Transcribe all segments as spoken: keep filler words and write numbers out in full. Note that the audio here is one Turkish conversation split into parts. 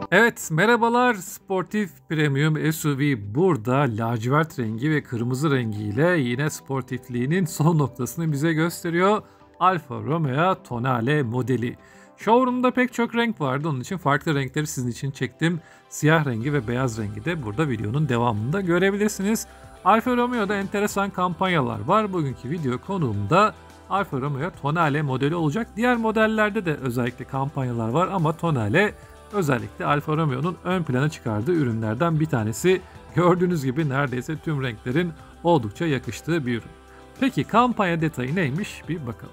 Evet, merhabalar. Sportif Premium S U V burada lacivert rengi ve kırmızı rengiyle yine sportifliğinin son noktasını bize gösteriyor. Alfa Romeo Tonale modeli. Showroom'da pek çok renk vardı. Onun için farklı renkleri sizin için çektim. Siyah rengi ve beyaz rengi de burada videonun devamında görebilirsiniz. Alfa Romeo'da enteresan kampanyalar var. Bugünkü video konuğumda Alfa Romeo Tonale modeli olacak. Diğer modellerde de özellikle kampanyalar var ama Tonale özellikle Alfa Romeo'nun ön plana çıkardığı ürünlerden bir tanesi. Gördüğünüz gibi neredeyse tüm renklerin oldukça yakıştığı bir ürün. Peki kampanya detayı neymiş bir bakalım.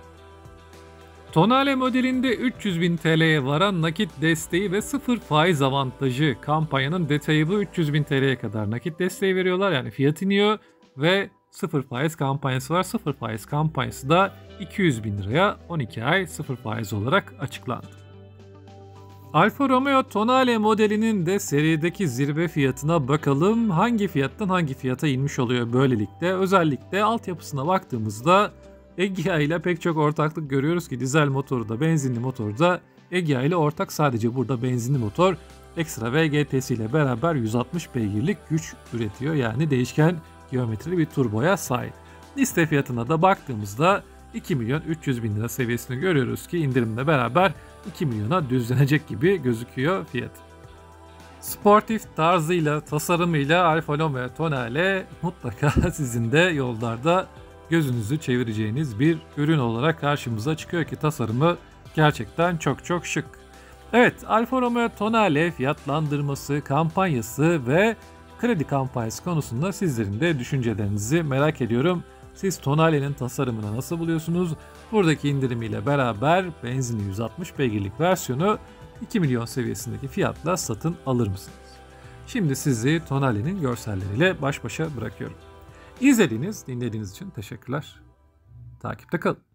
Tonale modelinde üç yüz bin T L'ye varan nakit desteği ve sıfır faiz avantajı. Kampanyanın detayı bu. üç yüz bin T L'ye kadar nakit desteği veriyorlar, yani fiyat iniyor ve sıfır faiz kampanyası var. sıfır faiz kampanyası da iki yüz bin liraya on iki ay sıfır faiz olarak açıklandı. Alfa Romeo Tonale modelinin de serideki zirve fiyatına bakalım. Hangi fiyattan hangi fiyata inmiş oluyor böylelikle? Özellikle altyapısına baktığımızda Egea ile pek çok ortaklık görüyoruz ki dizel motoru da benzinli motoru da Egea ile ortak, sadece burada benzinli motor ekstra V G T'si ile beraber yüz altmış beygirlik güç üretiyor. Yani değişken geometrili bir turboya sahip. Liste fiyatına da baktığımızda iki milyon üç yüz bin lira seviyesini görüyoruz ki indirimle beraber iki milyona düzlenecek gibi gözüküyor fiyat. Sportif tarzıyla, tasarımıyla Alfa Romeo Tonale mutlaka sizin de yollarda gözünüzü çevireceğiniz bir ürün olarak karşımıza çıkıyor ki tasarımı gerçekten çok çok şık. Evet, Alfa Romeo Tonale fiyatlandırması, kampanyası ve kredi kampanyası konusunda sizlerin de düşüncelerinizi merak ediyorum. Siz Tonale'nin tasarımını nasıl buluyorsunuz? Buradaki indirimiyle beraber benzinli yüz altmış beygirlik versiyonu iki milyon seviyesindeki fiyatla satın alır mısınız? Şimdi sizi Tonale'nin görselleriyle baş başa bırakıyorum. İzlediğiniz, dinlediğiniz için teşekkürler. Takipte kalın.